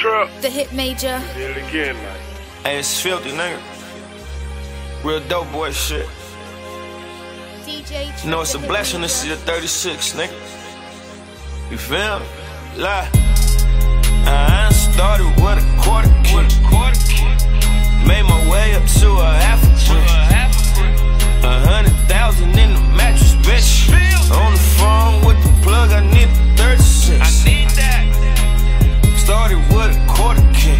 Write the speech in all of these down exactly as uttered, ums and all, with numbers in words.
truck. The hit major. Did it again, man. Hey, it's filthy, nigga. Real dope boy shit. D J. You know it's a blessing to see the thirty-six, nigga. You feel me? Lie. I started with a quarter key. Made my way up to a half a brick. A hundred thousand in the mattress, bitch. On the phone with the plug, I need the thirty-six. I need that. Started with a quarter key.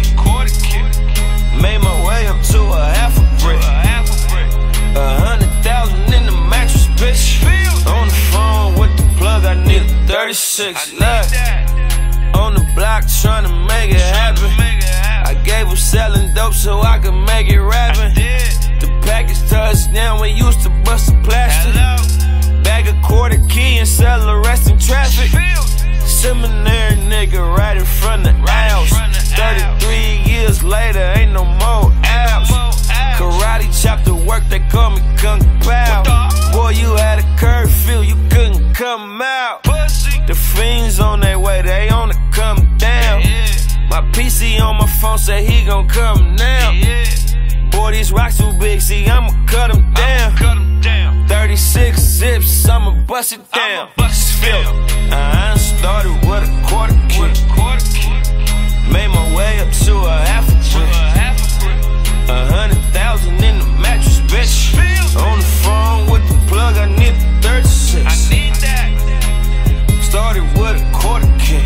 Made my way up to a half a brick. A hundred thousand in the mattress, bitch. On the phone with the plug, I need a thirty-six. Look, on the block tryna make it happen. I gave her selling dope so I could make it rapping. The package touchdown, we used to bust a plastic. Bag a quarter key and sell the rest in traffic. Seminary nigga right in front of the house. thirty-three years later, ain't no more outs. Karate chop the work, they call me Kung Pao. Boy, you had a curfew, you couldn't come out. The fiends on their way, they on the come down. My P C on my phone say he gon' come now. Boy, these rocks too big, see, I'ma cut them down. thirty-six zips, I'ma bust it down. I started with a quarter key. Made my way up to a half a brick. A hundred thousand in the mattress, bitch. On the phone with the plug, I need the thirty-six. I need that. Started with a quarter key.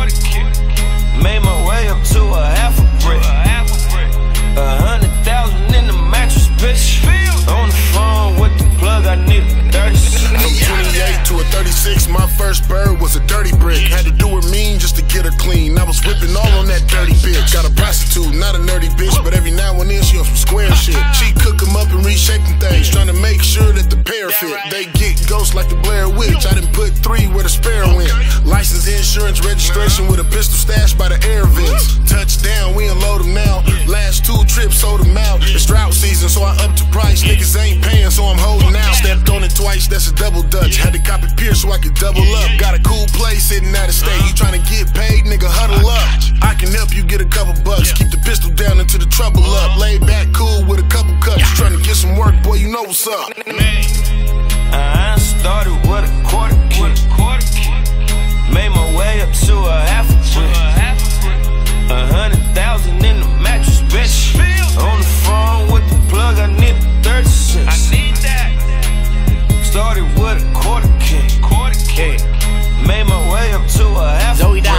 Made my way up to a half a brick. A hundred thousand in the mattress, bitch. On the phone with the plug, I need the thirty-six. From twenty-eight to a thirty-six, my first bird was a dirty brick. Had to do her mean just to get her clean. I was whipping all on that dirty bitch. Got a prostitute, not a nerdy bitch, but every now and then she on some square shit. She cook them up and reshape them things, trying to make sure that the pair fit. They get ghosts like the Blair Witch. I done put three where the spare went. License, insurance, registration with a pistol stashed by the air vents. Touchdown, we unload them now. Last two trips, sold them out. It's drought season, so I upped the price. Niggas ain't paying, so I'm holding out. Stepped on it twice, that's a double dutch. Had to copy Pierce so I could double up. Got a cool place sitting out of state. You tryna get paid, nigga, huddle up. I can help you get a couple bucks. Keep the pistol down until the trouble up. Laid back cool with a couple cups. Tryna get some work, boy, you know what's up. I started with a quarter key. Made my way up to a half a brick. A hundred thousand in the mattress, bitch. On the phone with the plug, I need the thirty-six. I need that. Started with a quarter key. Yeah. Made my way up to a half a brick.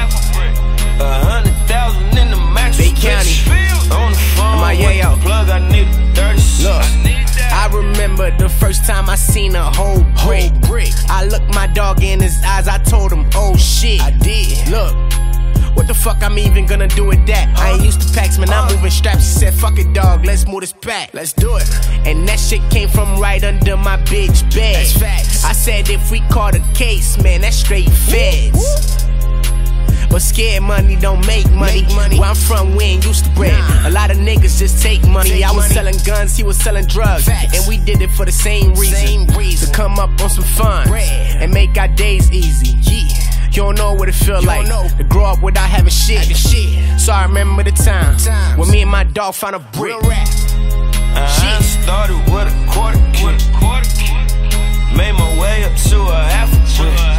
A hundred thousand in the mattress, Bay County. bitch. On the phone My with yayo. the plug, I need the thirty-six. Look, I remember the first time I seen a whole brick. I looked my dog in his eyes, I told him, oh shit. I did. Look, what the fuck I'm even gonna do with that? I ain't used to packs, man, I'm moving straps. He said, fuck it, dog, let's move this pack. Let's do it. And that shit came from right under my bitch bed. That's facts. I said, if we call the case, man, that's straight feds. But scared money don't make money. Make money. Where I'm from, we ain't used to bread. Nah. A lot of niggas just take money. Take I was money. selling guns, he was selling drugs. Facts. And we did it for the same reason. Same reason. To come up on some fun bread. And make our days easy. Yeah. You don't know what it feel you like to grow up without having shit. shit. So I remember the time Times. when me and my dog found a brick. I started with a quarter key. Made my way up to a half a brick.